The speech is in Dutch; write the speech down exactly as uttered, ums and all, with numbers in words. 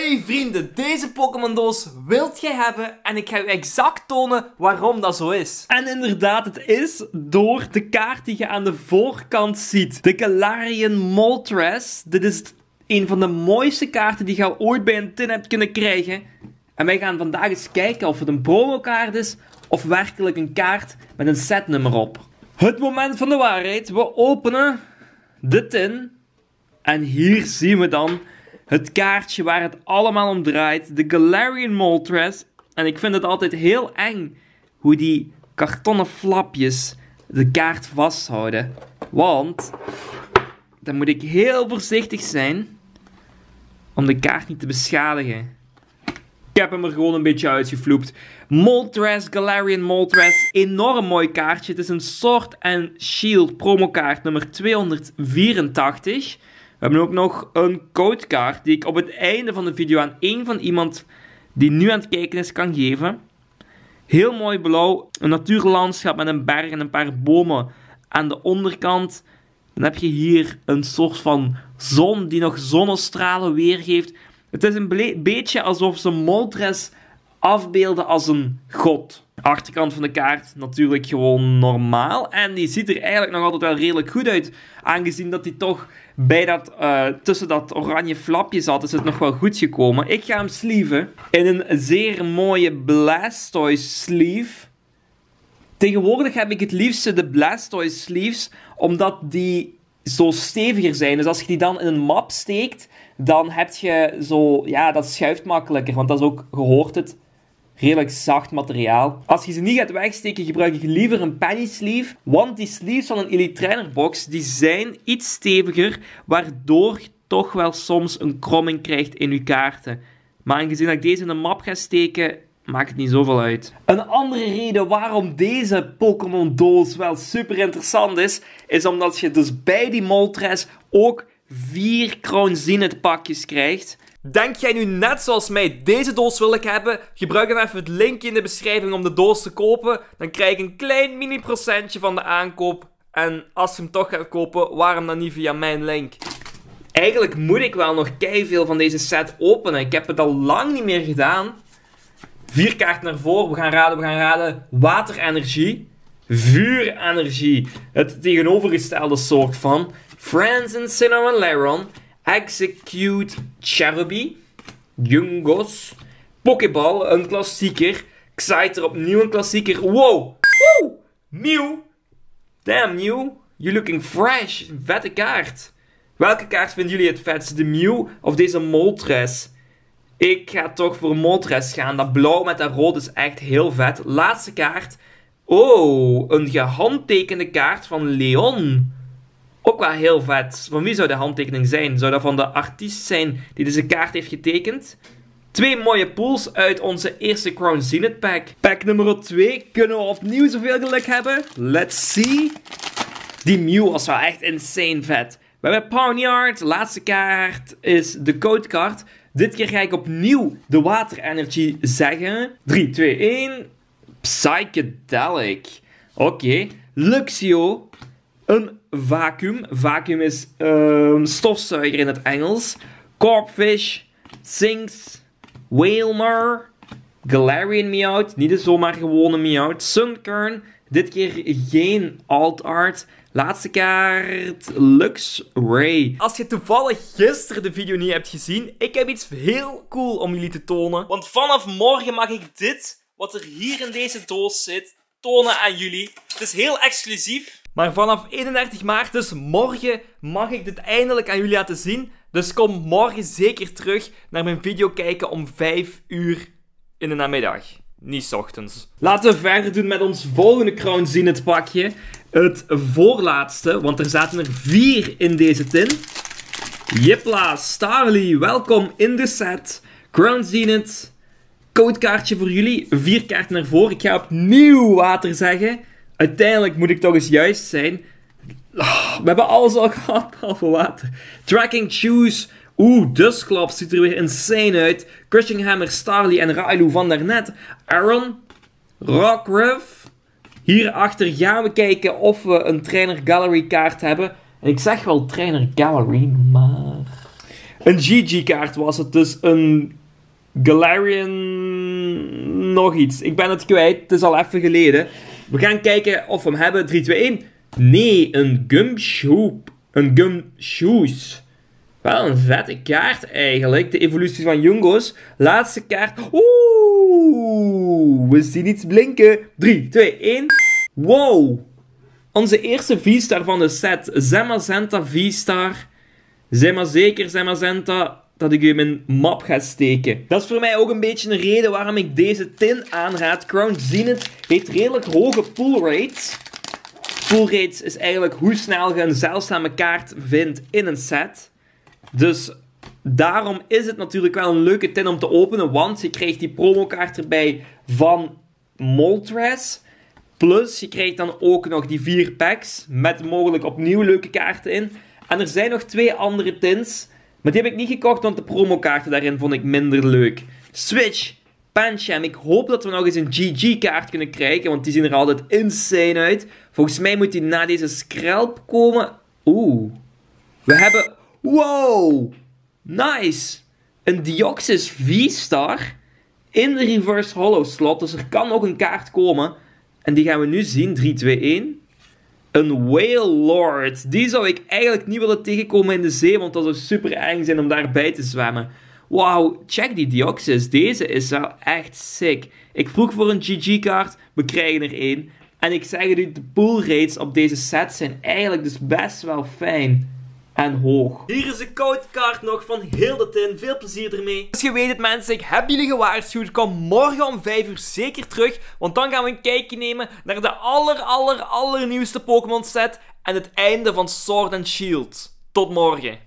Hey vrienden, deze Pokémon doos wilt jij hebben en ik ga u exact tonen waarom dat zo is. En inderdaad, het is door de kaart die je aan de voorkant ziet. De Galarian Moltres. Dit is een van de mooiste kaarten die je al ooit bij een tin hebt kunnen krijgen. En wij gaan vandaag eens kijken of het een promokaart is of werkelijk een kaart met een setnummer op. Het moment van de waarheid. We openen de tin. En hier zien we dan het kaartje waar het allemaal om draait. De Galarian Moltres. En ik vind het altijd heel eng hoe die kartonnen flapjes de kaart vasthouden. Want dan moet ik heel voorzichtig zijn om de kaart niet te beschadigen. Ik heb hem er gewoon een beetje uitgevloept. Moltres, Galarian Moltres. Enorm mooi kaartje. Het is een Sword and Shield promokaart nummer tweehonderdvierentachtig. We hebben ook nog een codekaart die ik op het einde van de video aan één van iemand die nu aan het kijken is kan geven. Heel mooi blauw. Een natuurlandschap met een berg en een paar bomen aan de onderkant. Dan heb je hier een soort van zon die nog zonnestralen weergeeft. Het is een beetje alsof ze Moltres afbeelden als een god. De achterkant van de kaart natuurlijk gewoon normaal. En die ziet er eigenlijk nog altijd wel redelijk goed uit. Aangezien dat die toch bij dat, uh, tussen dat oranje flapje zat, is het nog wel goed gekomen. Ik ga hem sleeven in een zeer mooie Blastoise sleeve. Tegenwoordig heb ik het liefste de Blastoise sleeves, omdat die zo steviger zijn. Dus als je die dan in een map steekt, dan heb je zo, ja, dat schuift makkelijker. Want dat is ook, je hoort het, redelijk zacht materiaal. Als je ze niet gaat wegsteken, gebruik ik liever een penny sleeve. Want die sleeves van een Elite Trainer box, die zijn iets steviger, waardoor je toch wel soms een kromming krijgt in je kaarten. Maar aangezien dat ik deze in een map ga steken, maakt het niet zoveel uit. Een andere reden waarom deze Pokémon doos wel super interessant is, is omdat je dus bij die Moltres ook vier Crown Zenith pakjes krijgt. Denk jij nu net zoals mij deze doos wil ik hebben? Gebruik dan even het linkje in de beschrijving om de doos te kopen. Dan krijg ik een klein mini procentje van de aankoop. En als je hem toch gaat kopen, waarom dan niet via mijn link? Eigenlijk moet ik wel nog keiveel van deze set openen. Ik heb het al lang niet meer gedaan. Vier kaarten naar voren. We gaan raden, we gaan raden. Waterenergie. Vuurenergie. Het tegenovergestelde soort van. Franzen Cinnamon Lairon. Execute Cherubi. Jungos. Pokéball, een klassieker. Exciter, opnieuw een klassieker. Wow! Wow! Mew! Damn, Mew. You're looking fresh. Vette kaart. Welke kaart vinden jullie het vetste? De Mew of deze Moltres? Ik ga toch voor Moltres gaan. Dat blauw met dat rood is echt heel vet. Laatste kaart. Oh, een gehandtekende kaart van Leon. Ook wel heel vet. Van wie zou de handtekening zijn? Zou dat van de artiest zijn die deze kaart heeft getekend? Twee mooie pools uit onze eerste Crown Zenith pack. Pack nummer twee. Kunnen we opnieuw zoveel geluk hebben? Let's see. Die Mew was wel echt insane vet. We hebben Pawniard. De laatste kaart is de codekaart. Dit keer ga ik opnieuw de waterenergie zeggen. drie, twee, één. Psychedelic. Oké. Okay. Luxio. Een vacuüm. Vacuüm is um, stofzuiger in het Engels. Corpfish. Sinks. Wailmer. Galarian Meowth. Niet de zomaar gewone Meowth. Sunkern. Dit keer geen alt art. Laatste kaart. Luxray. Als je toevallig gisteren de video niet hebt gezien, ik heb iets heel cool om jullie te tonen. Want vanaf morgen mag ik dit, wat er hier in deze doos zit, tonen aan jullie. Het is heel exclusief. Maar vanaf eenendertig maart, dus morgen, mag ik dit eindelijk aan jullie laten zien. Dus kom morgen zeker terug naar mijn video kijken om vijf uur in de namiddag. Niet 's ochtends. Laten we verder doen met ons volgende Crown Zenith pakje. Het voorlaatste, want er zaten er vier in deze tin. Jipla, Starly, welkom in de set. Crown Zenith. Codekaartje voor jullie. Vier kaarten naar voren. Ik ga opnieuw water zeggen. Uiteindelijk moet ik toch eens juist zijn. Oh, we hebben alles al gehad, behalve water. Tracking Shoes. Oeh, Dusclops ziet er weer insane uit. Crushing Hammer, Starly en Railu van daarnet. Aaron. Rockruff. Hierachter gaan we kijken of we een Trainer Gallery kaart hebben. En ik zeg wel Trainer Gallery, maar... Een G G-kaart was het, dus een Galarian... nog iets. Ik ben het kwijt, het is al even geleden. We gaan kijken of we hem hebben. drie, twee, één. Nee, een Gumshoop. Een Gumshoes. Wel een vette kaart eigenlijk. De evolutie van Jungos. Laatste kaart. Oeh, we zien iets blinken. drie, twee, één. Wow. Onze eerste V-star van de set. Zamazenta V-star. Zeg maar zeker, Zamazenta, dat ik u in mijn map ga steken. Dat is voor mij ook een beetje een reden waarom ik deze tin aanraad. Crown Zenith heeft redelijk hoge pull rates. Pull rates is eigenlijk hoe snel je een zeldzame kaart vindt in een set. Dus daarom is het natuurlijk wel een leuke tin om te openen, want je krijgt die promokaart erbij van Moltres. Plus, je krijgt dan ook nog die vier packs met mogelijk opnieuw leuke kaarten in. En er zijn nog twee andere tins, maar die heb ik niet gekocht, want de promokaarten daarin vond ik minder leuk. Switch, Pancham. Ik hoop dat we nog eens een G G-kaart kunnen krijgen, want die zien er altijd insane uit. Volgens mij moet die na deze Screlp komen. Oeh. We hebben... Wow! Nice! Een Deoxys V-Star in de Reverse Hollow slot, dus er kan nog een kaart komen. En die gaan we nu zien. drie, twee, één. Een Whale Lord. Die zou ik eigenlijk niet willen tegenkomen in de zee, want dat zou super eng zijn om daarbij te zwemmen. Wauw, check die Deoxys. Deze is wel echt sick. Ik vroeg voor een G G-kaart, we krijgen er één. En ik zeg het u, de pull rates op deze set zijn eigenlijk dus best wel fijn. En hoog. Hier is de codekaart nog van heel de tin. Veel plezier ermee. Dus je weet het mensen, ik heb jullie gewaarschuwd. Kom morgen om vijf uur zeker terug. Want dan gaan we een kijkje nemen naar de aller aller allernieuwste Pokémon set. En het einde van Sword and Shield. Tot morgen.